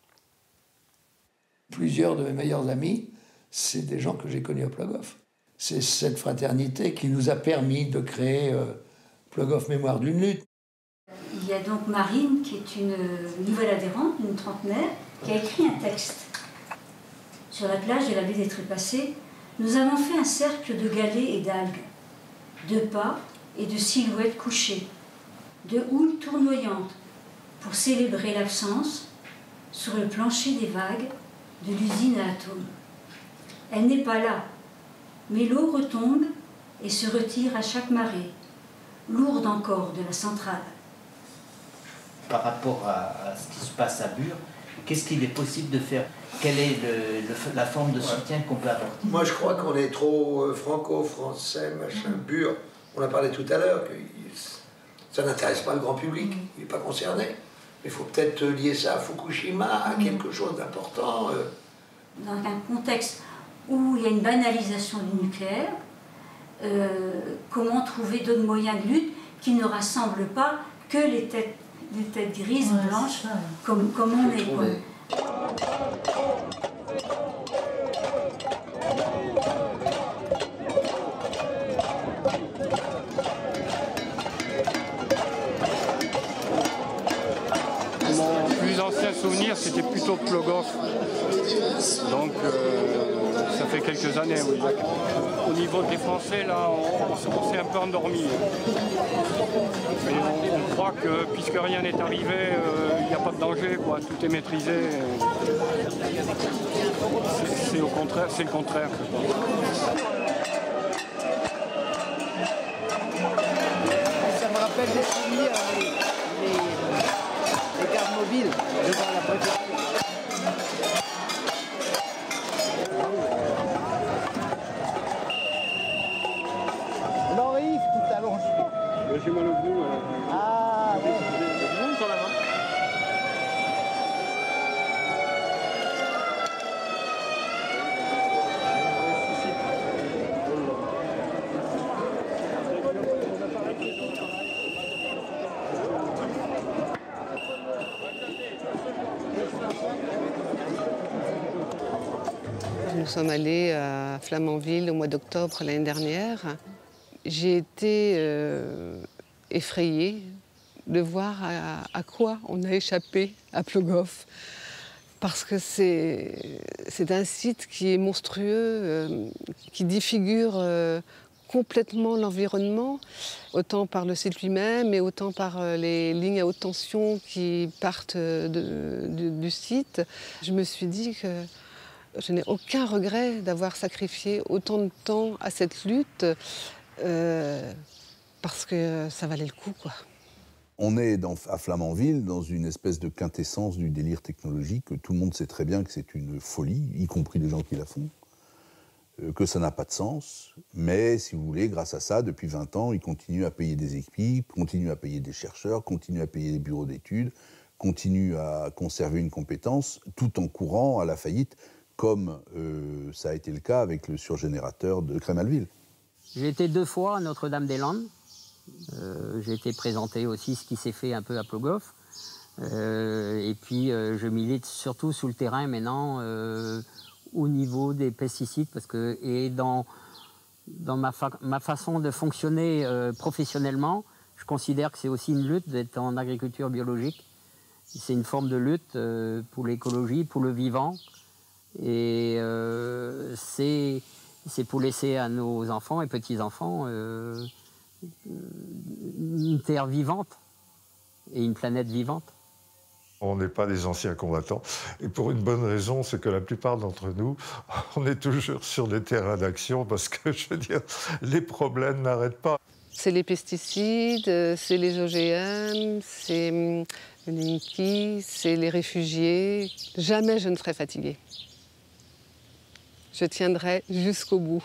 Plusieurs de mes meilleurs amis, c'est des gens que j'ai connus à Plogoff. C'est cette fraternité qui nous a permis de créer Plogoff Mémoire d'une lutte. Il y a donc Marine, qui est une nouvelle adhérente, une trentenaire, qui a écrit un texte. Sur la plage de la baie des Trépassés, nous avons fait un cercle de galets et d'algues, de pas et de silhouettes couchées, de houles tournoyantes, pour célébrer l'absence, sur le plancher des vagues, de l'usine à atomes. Elle n'est pas là, mais l'eau retombe et se retire à chaque marée, lourde encore de la centrale. Par rapport à ce qui se passe à Bure, qu'est-ce qu'il est possible de faire? Quelle est la forme de soutien qu'on peut apporter? Moi, je crois qu'on est trop franco-français, machin, Bure. On a parlé tout à l'heure que ça n'intéresse pas le grand public, il n'est pas concerné. Il faut peut-être lier ça à Fukushima, à quelque chose d'important. Dans un contexte où il y a une banalisation du nucléaire, comment trouver d'autres moyens de lutte qui ne rassemblent pas que les têtes grises, blanches, comme on est. Mon plus ancien souvenir, c'était plutôt Plogoff. Donc, ça fait quelques années, oui. Au niveau des Français, là, on s'est un peu endormi. Mais on croit que, puisque rien n'est arrivé, il n'y a pas de danger, quoi. Tout est maîtrisé. C'est au contraire, c'est le contraire, je pense. Ça me rappelle des souvenirs, les gardes mobiles devant la préfecture. Alors Yves, tu t'allonges pas. J'ai mal au genou. Ah ouais. Vous sur la main. Nous sommes allés à Flamanville au mois d'octobre l'année dernière. J'ai été effrayée de voir à quoi on a échappé à Plogoff. Parce que c'est un site qui est monstrueux, qui défigure complètement l'environnement, autant par le site lui-même et autant par les lignes à haute tension qui partent du site. Je me suis dit que je n'ai aucun regret d'avoir sacrifié autant de temps à cette lutte parce que ça valait le coup, quoi. On est à Flamanville dans une espèce de quintessence du délire technologique. Tout le monde sait très bien que c'est une folie, y compris les gens qui la font, que ça n'a pas de sens. Mais, si vous voulez, grâce à ça, depuis 20 ans, ils continuent à payer des équipes, continuent à payer des chercheurs, continuent à payer des bureaux d'études, continuent à conserver une compétence, tout en courant à la faillite, comme ça a été le cas avec le surgénérateur de Crémalville. J'ai été 2 fois à Notre-Dame-des-Landes. J'ai été présenté aussi ce qui s'est fait un peu à Plogoff. Et puis je milite surtout sous le terrain maintenant au niveau des pesticides parce que dans ma façon de fonctionner professionnellement, je considère que c'est aussi une lutte d'être en agriculture biologique. C'est une forme de lutte pour l'écologie, pour le vivant. Et c'est pour laisser à nos enfants et petits-enfants une terre vivante et une planète vivante. On n'est pas des anciens combattants. Et pour une bonne raison, c'est que la plupart d'entre nous, on est toujours sur des terrains d'action parce que, je veux dire, les problèmes n'arrêtent pas. C'est les pesticides, c'est les OGM, c'est le Linky, c'est les réfugiés. Jamais je ne serai fatiguée. Je tiendrai jusqu'au bout.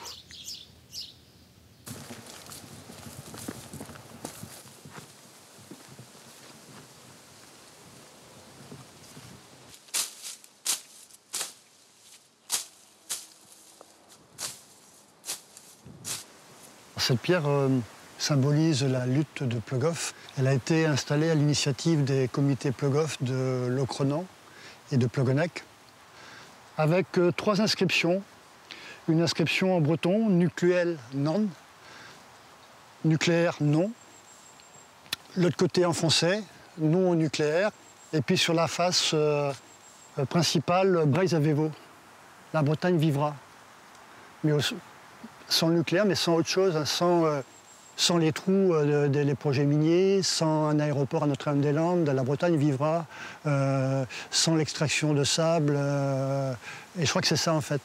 Cette pierre symbolise la lutte de Plogoff. Elle a été installée à l'initiative des comités Plogoff de Locronan et de Plogonac, avec 3 inscriptions. Une inscription en breton, nucléel non, nucléaire non. L'autre côté en français, non au nucléaire. Et puis sur la face principale, Breizh avevo, la Bretagne vivra. Mais sans le nucléaire, mais sans autre chose, sans les trous des projets miniers, sans un aéroport à Notre-Dame-des-Landes, la Bretagne vivra, sans l'extraction de sable. Et je crois que c'est ça en fait,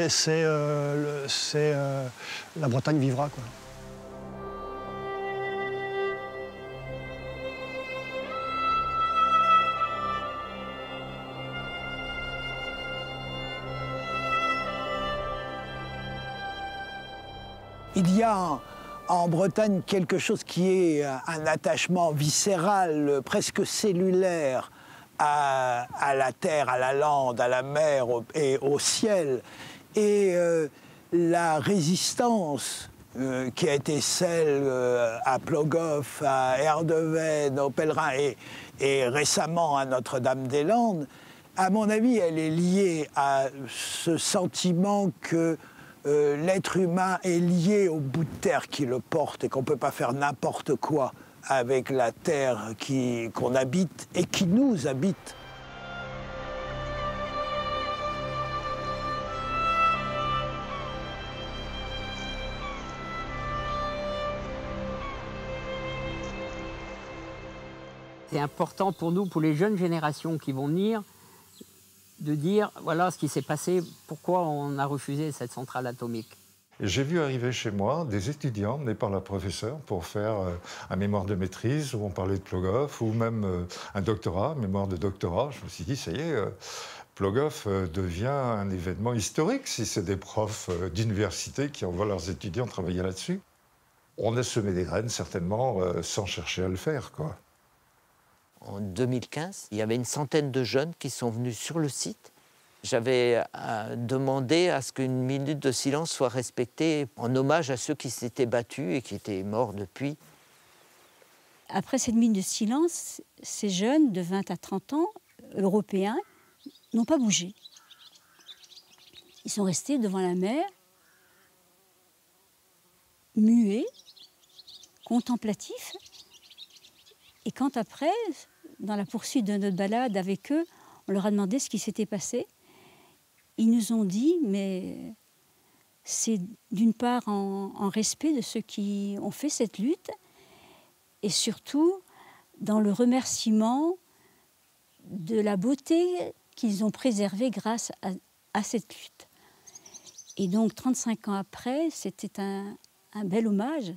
la Bretagne vivra, quoi. Il y a en Bretagne quelque chose qui est un attachement viscéral, presque cellulaire à la terre, à la lande, à la mer et au ciel. Et la résistance qui a été celle à Plogoff, à Erdeven, aux Pèlerins et récemment à Notre-Dame-des-Landes, à mon avis, elle est liée à ce sentiment que l'être humain est lié au bout de terre qui le porte et qu'on ne peut pas faire n'importe quoi avec la terre qu'on habite et qui nous habite. C'est important pour nous, pour les jeunes générations qui vont venir, de dire, voilà ce qui s'est passé, pourquoi on a refusé cette centrale atomique. J'ai vu arriver chez moi des étudiants menés par la professeure pour faire un mémoire de maîtrise où on parlait de Plogoff, ou même un doctorat, mémoire de doctorat. Je me suis dit, ça y est, Plogoff devient un événement historique si c'est des profs d'université qui envoient leurs étudiants travailler là-dessus. On a semé des graines, certainement, sans chercher à le faire, quoi. En 2015, il y avait une centaine de jeunes qui sont venus sur le site. J'avais demandé à ce qu'une minute de silence soit respectée en hommage à ceux qui s'étaient battus et qui étaient morts depuis. Après cette minute de silence, ces jeunes de 20 à 30 ans, européens, n'ont pas bougé. Ils sont restés devant la mer, muets, contemplatifs. Et quand après, dans la poursuite de notre balade avec eux, on leur a demandé ce qui s'était passé, ils nous ont dit, mais c'est d'une part en respect de ceux qui ont fait cette lutte, et surtout dans le remerciement de la beauté qu'ils ont préservée grâce à cette lutte. Et donc, 35 ans après, c'était un bel hommage.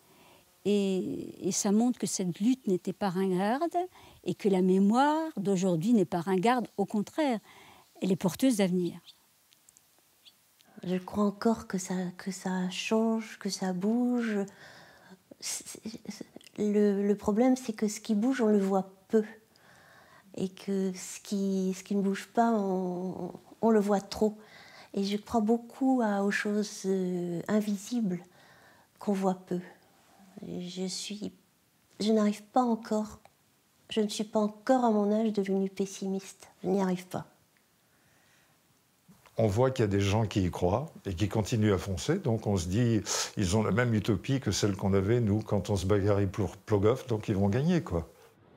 Et ça montre que cette lutte n'était pas ringarde et que la mémoire d'aujourd'hui n'est pas ringarde. Au contraire, elle est porteuse d'avenir. Je crois encore que ça change, que ça bouge. Le problème, c'est que ce qui bouge, on le voit peu. Et que ce qui ne bouge pas, on le voit trop. Et je crois beaucoup aux choses invisibles qu'on voit peu. Je n'arrive pas encore, je ne suis pas encore à mon âge devenue pessimiste. Je n'y arrive pas. On voit qu'il y a des gens qui y croient et qui continuent à foncer. Donc on se dit, ils ont la même utopie que celle qu'on avait, nous, quand on se bagarrait pour Plogoff, donc ils vont gagner, quoi.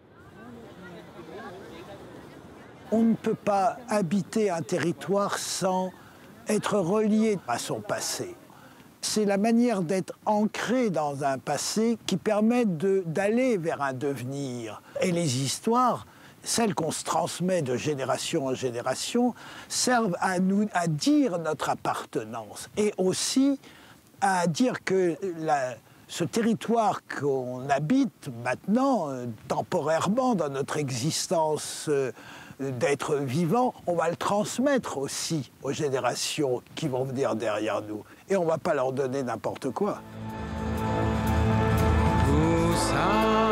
On ne peut pas habiter un territoire sans être relié à son passé. C'est la manière d'être ancré dans un passé qui permet d'aller vers un devenir. Et les histoires, celles qu'on se transmet de génération en génération, servent à dire notre appartenance et aussi à dire que ce territoire qu'on habite maintenant, temporairement dans notre existence d'être vivant, on va le transmettre aussi aux générations qui vont venir derrière nous. Et on ne va pas leur donner n'importe quoi. Vous savez.